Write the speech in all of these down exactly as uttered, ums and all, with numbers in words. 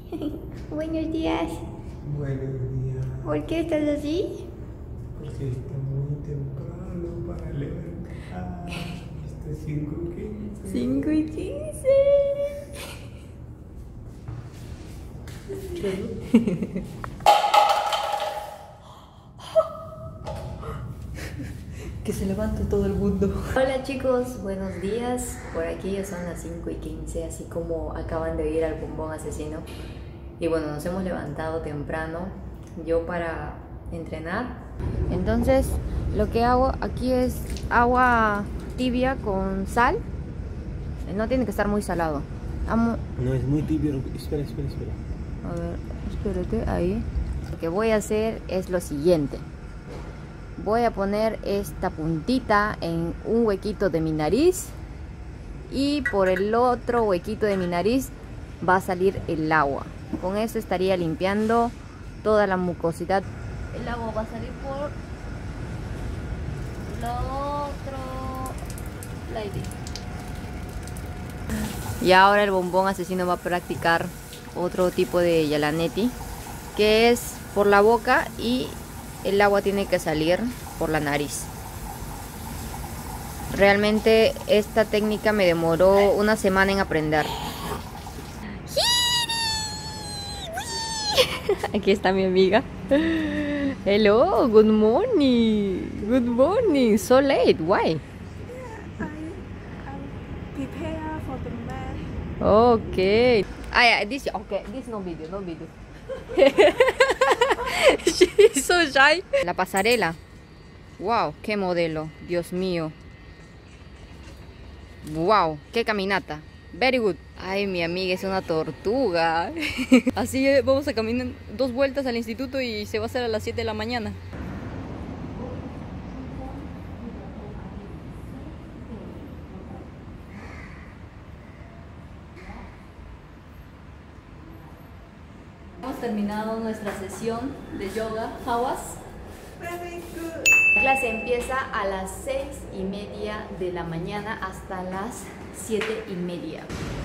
Buenos días. Buenos días. ¿Por qué estás así? Porque está muy temprano para levantar. Está cinco y quince. cinco y quince. Que se levante todo el mundo. Hola chicos, buenos días. Por aquí ya son las cinco y quince, así como acaban de oír al bombón asesino. Y bueno, nos hemos levantado temprano, yo para entrenar. Entonces, lo que hago aquí es agua tibia con sal. No tiene que estar muy salado. Amo... No, es muy tibio. Espera, espera, espera. A ver, espérate, ahí. Lo que voy a hacer es lo siguiente. Voy a poner esta puntita en un huequito de mi nariz y por el otro huequito de mi nariz va a salir el agua. Con eso estaría limpiando toda la mucosidad. El agua va a salir por lo otro lado. Y ahora el bombón asesino va a practicar otro tipo de Yalaneti, que es por la boca y el agua tiene que salir por la nariz. Realmente esta técnica me demoró una semana en aprender. Aquí está mi amiga. Hello, good morning. Good morning. So late. Why? I, I prepare for the match. Okay. Ah, yeah, this okay. This no video, no video. She's so shy. La pasarela. Wow, qué modelo. Dios mío. Wow, qué caminata. Very good. Ay, mi amiga es una tortuga. Así es, vamos a caminar dos vueltas al instituto y se va a hacer a las siete de la mañana. Hemos terminado nuestra sesión de yoga, Hawas. Very good. La clase empieza a las seis y media de la mañana hasta las siete y media.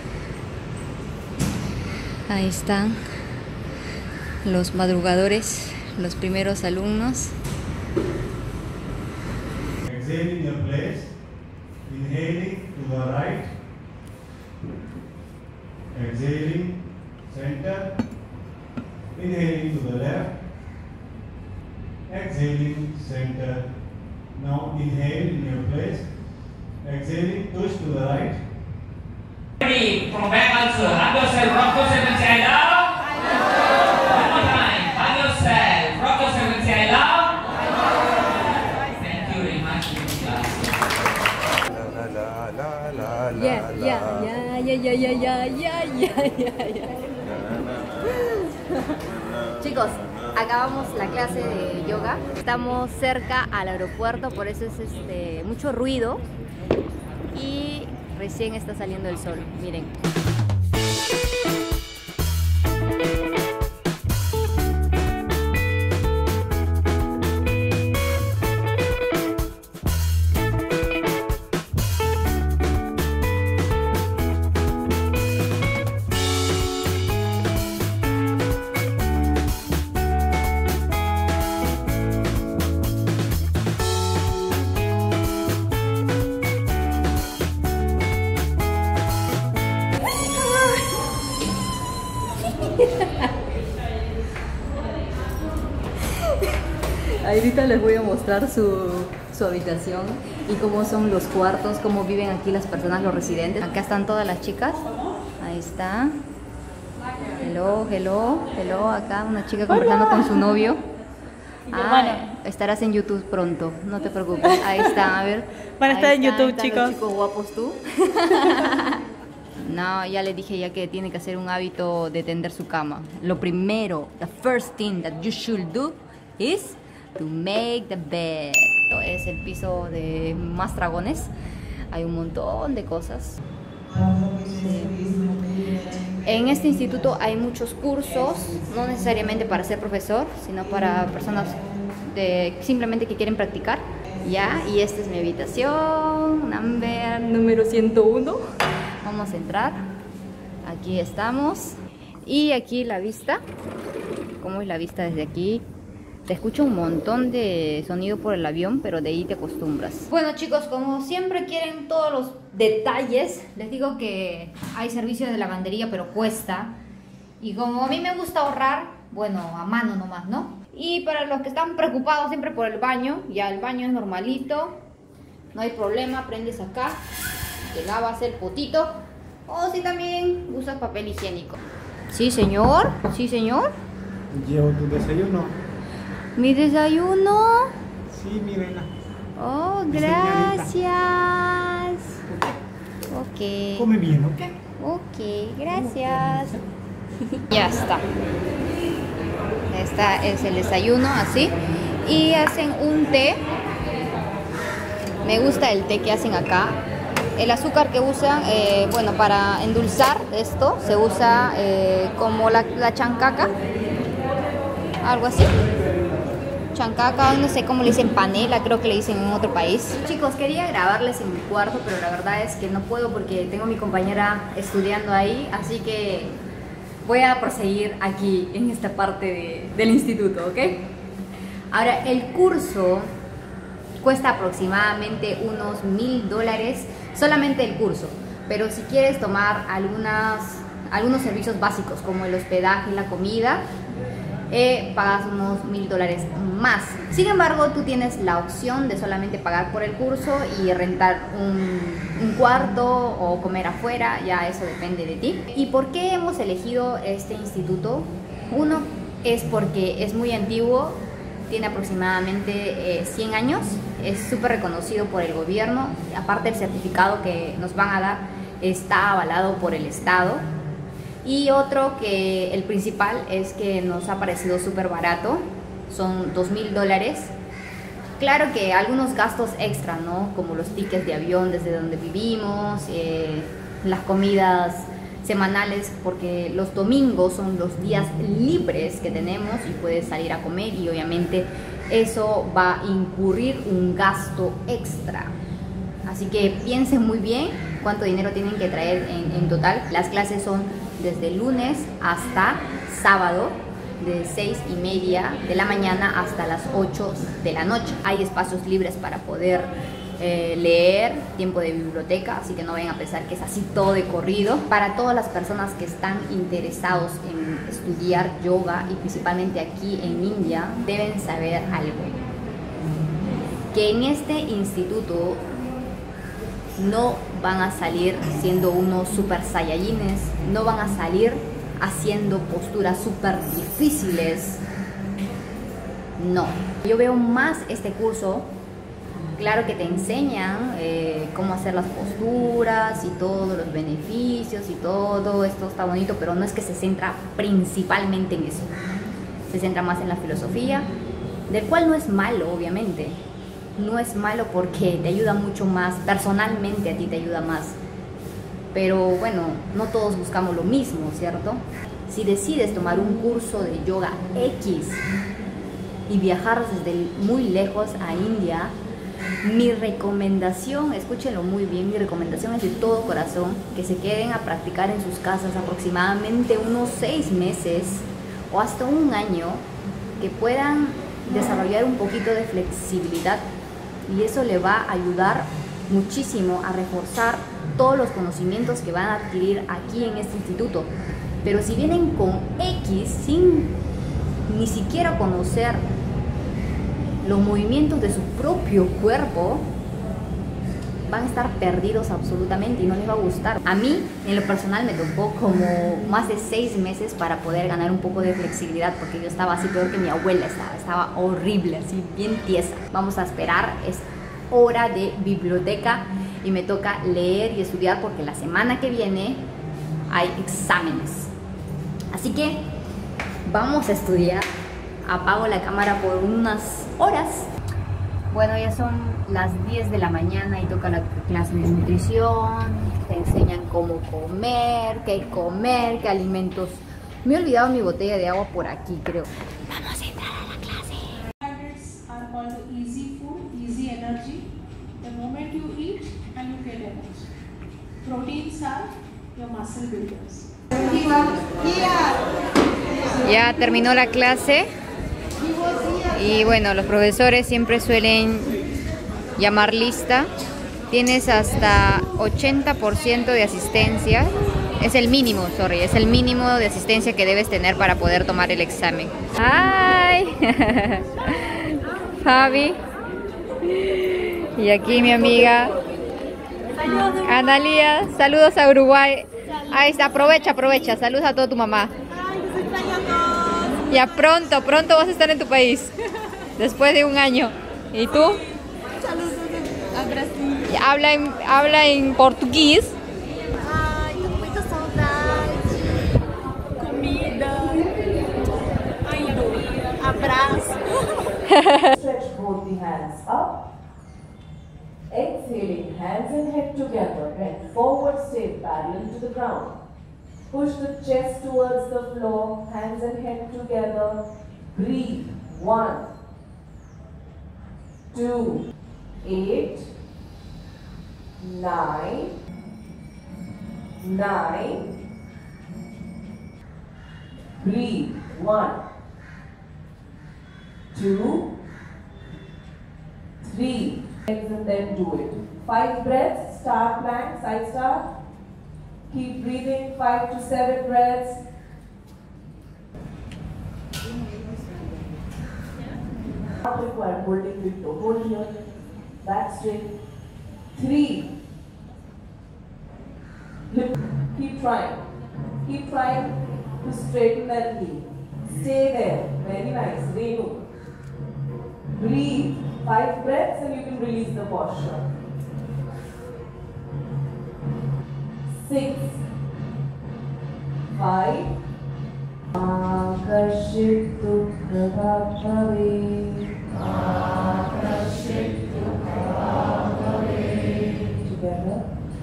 Ahí están los madrugadores, los primeros alumnos. Exhaling your place. Inhaling to the right. Exhaling center. Inhaling to the left. Exhaling center. Now inhale in your place. Exhaling, push to the right. Ready, from back also. Hug yourself, rock yourself and say I love. I love. One more time. Hug yourself, rock yourself and say I love. I love. Thank you very much. La la la la la Yeah, yeah, yeah, yeah, yeah, yeah, yeah, yeah, yeah, yeah. Chicos, acabamos la clase de yoga. Estamos cerca al aeropuerto, por eso es este, mucho ruido. Y recién está saliendo el sol, miren. Ahorita les voy a mostrar su, su habitación y cómo son los cuartos, cómo viven aquí las personas, los residentes. Acá están todas las chicas. Ahí está. Hello, hello, hello. Acá una chica conversando con su novio. Ah, estarás en YouTube pronto, no te preocupes. Ahí está, a ver. Van a estar Ahí en están, YouTube, están chicos. los chicos guapos tú. No, ya le dije ya que tiene que hacer un hábito de tender su cama. Lo primero, the first thing that you should do is to make the bed. Esto es el piso de más dragones. Hay un montón de cosas. Sí. En este instituto hay muchos cursos, no necesariamente para ser profesor, sino para personas de, simplemente que quieren practicar. Ya, y esta es mi habitación, number número ciento uno. Vamos a entrar. Aquí estamos. Y aquí la vista. ¿Cómo es la vista desde aquí? Te escucho un montón de sonido por el avión, pero de ahí te acostumbras. Bueno chicos, como siempre quieren todos los detalles, les digo que hay servicio de lavandería, pero cuesta. Y como a mí me gusta ahorrar, bueno, a mano nomás, ¿no? Y para los que están preocupados siempre por el baño, ya el baño es normalito, no hay problema, prendes acá, te lavas el potito, o si también usas papel higiénico. Sí señor, sí señor. Llevo tu desayuno. ¿Mi desayuno? Sí, mi reina. Oh, Mi gracias. Ok. Come bien, ¿ok? Ok, gracias. Ya está. Este es el desayuno, así. Y hacen un té. Me gusta el té que hacen acá. El azúcar que usan, eh, bueno, para endulzar esto, se usa eh, como la, la chancaca. Algo así. Chancaca, no sé cómo le dicen, panela, creo que le dicen en otro país. Chicos, quería grabarles en mi cuarto, pero la verdad es que no puedo porque tengo a mi compañera estudiando ahí, así que voy a proseguir aquí en esta parte de, del instituto, ¿ok? Ahora, el curso cuesta aproximadamente unos mil dólares, solamente el curso, pero si quieres tomar algunas, algunos servicios básicos como el hospedaje, la comida, Eh, pagas unos mil dólares más. Sin embargo, tú tienes la opción de solamente pagar por el curso y rentar un, un cuarto o comer afuera, ya eso depende de ti. ¿Y por qué hemos elegido este instituto? Uno es porque es muy antiguo, tiene aproximadamente eh, cien años, es súper reconocido por el gobierno, aparte el certificado que nos van a dar está avalado por el Estado. Y otro que el principal es que nos ha parecido súper barato, son dos mil dólares. Claro que algunos gastos extra, ¿no? Como los tickets de avión desde donde vivimos, eh, las comidas semanales, porque los domingos son los días libres que tenemos y puedes salir a comer y obviamente eso va a incurrir un gasto extra. Así que piensen muy bien cuánto dinero tienen que traer en, en total. Las clases son desde lunes hasta sábado, de seis y media de la mañana hasta las ocho de la noche. Hay espacios libres para poder eh, leer, tiempo de biblioteca, así que no vayan a pensar que es así todo de corrido. Para todas las personas que están interesados en estudiar yoga y principalmente aquí en India, deben saber algo. Que en este instituto no van a salir siendo unos super saiyajines, no van a salir haciendo posturas súper difíciles. No. Yo veo más este curso, claro que te enseñan eh, cómo hacer las posturas y todos los beneficios y todo esto está bonito, pero no es que se centra principalmente en eso. Se centra más en la filosofía, del cual no es malo, obviamente. No es malo porque te ayuda mucho más, personalmente a ti te ayuda más. Pero bueno, no todos buscamos lo mismo, ¿cierto? Si decides tomar un curso de yoga X y viajar desde muy lejos a India, mi recomendación, escúchenlo muy bien, mi recomendación es de todo corazón que se queden a practicar en sus casas aproximadamente unos seis meses o hasta un año, que puedan desarrollar un poquito de flexibilidad. Y eso le va a ayudar muchísimo a reforzar todos los conocimientos que van a adquirir aquí en este instituto. Pero si vienen con X sin ni siquiera conocer los movimientos de su propio cuerpo, van a estar perdidos absolutamente y no les va a gustar. A mí, en lo personal, me tocó como más de seis meses para poder ganar un poco de flexibilidad, porque yo estaba así peor que mi abuela estaba, estaba horrible, así bien tiesa. Vamos a esperar, es hora de biblioteca y me toca leer y estudiar porque la semana que viene hay exámenes. Así que vamos a estudiar. Apago la cámara por unas horas. Bueno, ya son las diez de la mañana y toca la clase de nutrición. Te enseñan cómo comer, qué comer, qué alimentos. Me he olvidado mi botella de agua por aquí, creo. Vamos a entrar a la clase. Carbohydrates are called easy food, easy energy. The moment you eat and you get energy. Proteins are your muscle builders. Here. Ya terminó la clase y bueno, los profesores siempre suelen llamar lista. Tienes hasta ochenta por ciento de asistencia. Es el mínimo, sorry, es el mínimo de asistencia que debes tener para poder tomar el examen. ¡Ay! Fabi. Y aquí mi amiga Analia. Saludos a Uruguay. Ahí está, aprovecha, aprovecha. Saludos a toda tu mamá. Ya pronto, pronto vas a estar en tu país. Después de un año. ¿Y tú? Saludos a Brasil. Habla en, habla en portugués. Ai, tô com muita saudade. Comida. Ai, abraço. Stretch both the hands up. Exhaling, hands and head together and forward stay parallel to the ground. Push the chest towards the floor, hands and head together. Breathe. One, two, eight, nine, nine. Breathe. One, two, three. And then do it. Five breaths, start plank, side start. Keep breathing, five to seven breaths. Not required holding with toe. Hold here, back straight. Three. Lift. Keep trying. Keep trying to straighten that knee. Stay there. Very nice. Renu. Breathe. Five breaths and you can release the posture. Six. Five. Akashittu prabhave. Akashittu prabhave. Together.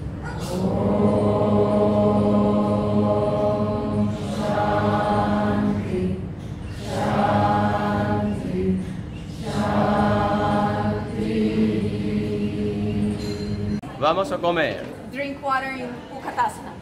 Om Shanti. Shanti. Vamos a comer. Drink water in Ukatasana.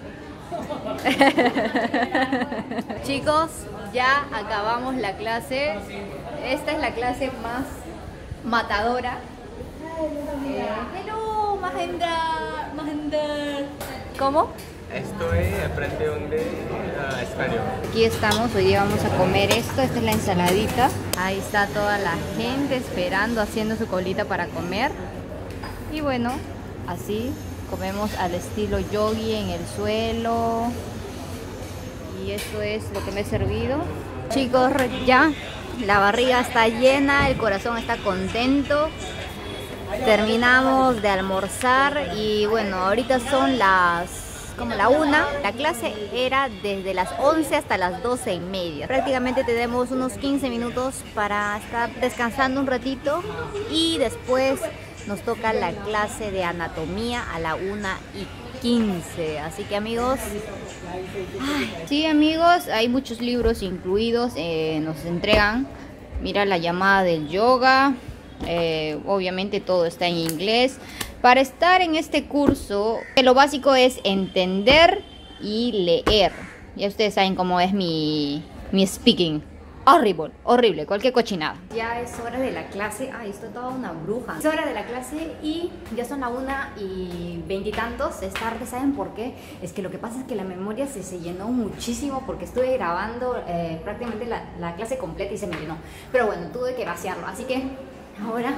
Chicos, ya acabamos la clase. Esta es la clase más matadora. Eh, hello, Mahendra, Mahendra. ¿Cómo? Estoy aprendiendo uh, español. Aquí estamos, hoy día vamos a comer esto. Esta es la ensaladita. Ahí está toda la gente esperando, haciendo su colita para comer. Y bueno, así comemos al estilo yogi en el suelo. Y esto es lo que me he servido. Chicos, ya la barriga está llena, el corazón está contento. Terminamos de almorzar y bueno, ahorita son las como la una. La clase era desde las once hasta las doce y media. Prácticamente tenemos unos quince minutos para estar descansando un ratito y después nos toca la clase de anatomía a la una y quince. Así que amigos, ay, sí amigos, hay muchos libros incluidos, eh, nos entregan. Mira la llamada del yoga, eh, obviamente todo está en inglés. Para estar en este curso, lo básico es entender y leer. Ya ustedes saben cómo es mi, mi speaking. Horrible, horrible, cualquier cochinada. Ya es hora de la clase. Ay, estoy toda una bruja. Es hora de la clase y ya son la una y veintitantos. Es tarde, ¿saben por qué? Es que lo que pasa es que la memoria se, se llenó muchísimo porque estuve grabando eh, prácticamente la, la clase completa y se me llenó. Pero bueno, tuve que vaciarlo. Así que ahora...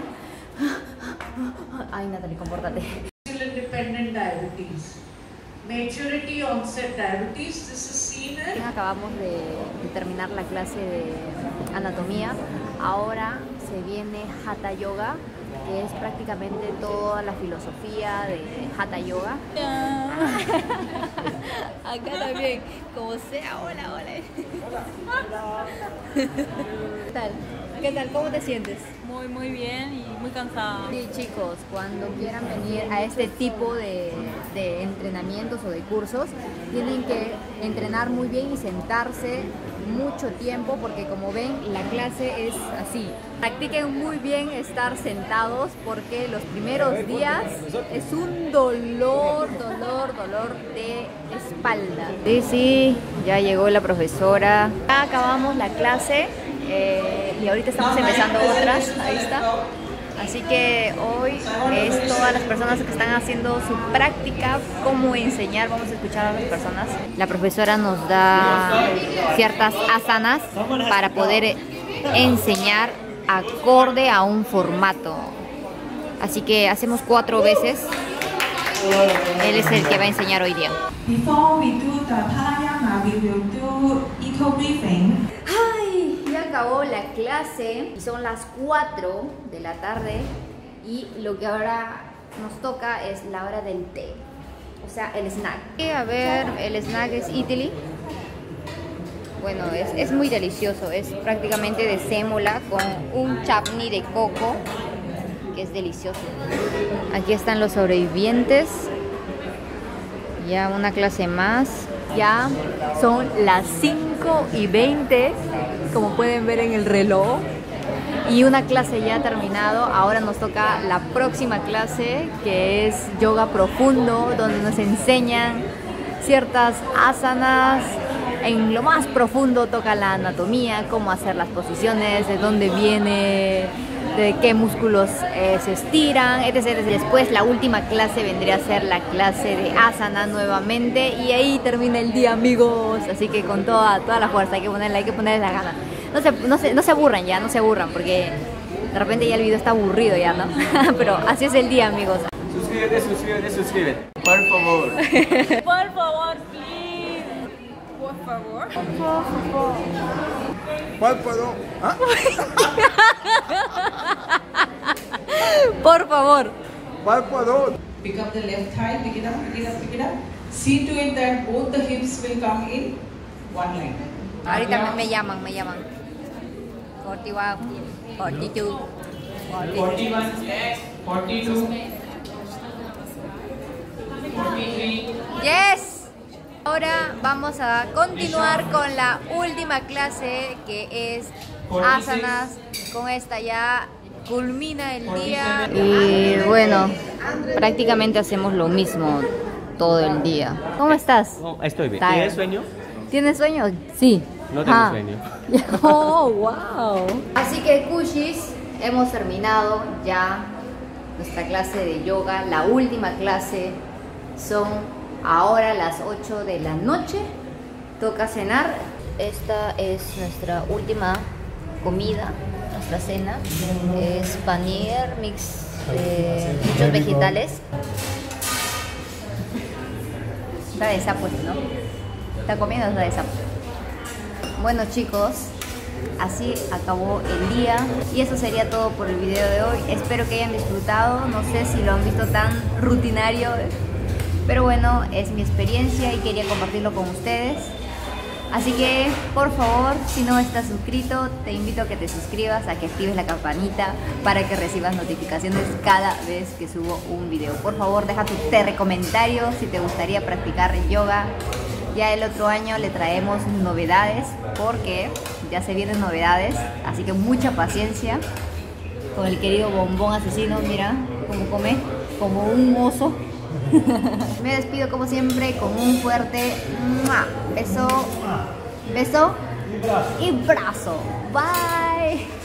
Ay, Natalie, compórtate. Independent diabetes. Maturity onset diabetes. This is seen in... Acabamos de, de terminar la clase de anatomía. Ahora se viene Hatha Yoga, que es prácticamente toda la filosofía de Hatha Yoga. Acá también, como sea, hola, hola. ¿Qué tal? ¿Qué tal? ¿Cómo te sientes? Muy, muy bien y muy cansada. Sí, chicos, cuando quieran venir a este tipo de, de entrenamientos o de cursos, tienen que entrenar muy bien y sentarse mucho tiempo porque como ven la clase es así. Practiquen muy bien estar sentados porque los primeros días es un dolor, dolor, dolor de espalda. Sí, sí, ya llegó la profesora. Ya acabamos la clase eh, y ahorita estamos empezando otras. Ahí está. Así que hoy es todas las personas que están haciendo su práctica, cómo enseñar, vamos a escuchar a las personas. La profesora nos da ciertas asanas para poder enseñar acorde a un formato. Así que hacemos cuatro veces. Él es el que va a enseñar hoy día. Before we do the pranayama, we will do eco breathing. Ay, ya acabó la clase y son las cuatro de la tarde y lo que ahora nos toca es la hora del té, o sea, el snack. Y a ver, el snack es Italy. Bueno, es, es muy delicioso, es prácticamente de sémola con un chutney de coco que es delicioso. Aquí están los sobrevivientes. Ya una clase más. Ya son las cinco y veinte, como pueden ver en el reloj. Y una clase ya ha terminado. Ahora nos toca la próxima clase, que es yoga profundo, donde nos enseñan ciertas asanas. En lo más profundo toca la anatomía, cómo hacer las posiciones, de dónde viene, de qué músculos eh, se estiran, etcétera. Después la última clase vendría a ser la clase de asana nuevamente y ahí termina el día, amigos. Así que con toda, toda la fuerza hay que ponerle, hay que ponerle la gana. No se, no, se, no se aburran ya, no se aburran porque de repente ya el video está aburrido ya, ¿no? Pero así es el día, amigos. Suscríbete, suscríbete, suscríbete. Por favor. Por favor, please. Por favor. Por favor. ¿Cuál puedo? ¿Ah? Por favor. ¿Cuál puedo? Pick up the left thigh, pick it up, pick it up, pick it up. See to it that both the hips will come in one line. Ahorita me, me llaman, me llaman. cuarenta y uno, cuarenta y dos, forty-one, forty-two, forty-three. Yes. Ahora vamos a continuar con la última clase, que es asanas. Con esta ya culmina el día. Y bueno, prácticamente hacemos lo mismo todo el día. ¿Cómo estás? No, estoy bien. Tired. ¿Tienes sueño? ¿Tienes sueño? Sí. No tengo Ah. sueño. Oh, wow. Así que, Kushis, hemos terminado ya nuestra clase de yoga. La última clase son ahora las ocho de la noche. Toca cenar. Esta es nuestra última comida, nuestra cena. Es paneer, mix de muchos vegetales. Está de sapo, ¿no? Está comiendo está de sapo. Bueno, chicos, así acabó el día y eso sería todo por el video de hoy. Espero que hayan disfrutado. No sé si lo han visto tan rutinario, pero bueno, es mi experiencia y quería compartirlo con ustedes. Así que, por favor, si no estás suscrito, te invito a que te suscribas, a que actives la campanita para que recibas notificaciones cada vez que subo un video. Por favor, deja tu te comentario si te gustaría practicar yoga. Ya el otro año le traemos novedades porque ya se vienen novedades, así que mucha paciencia con el querido bombón asesino. Mira cómo come, como un oso. Me despido como siempre con un fuerte ¡mua! beso, beso y brazo. Bye.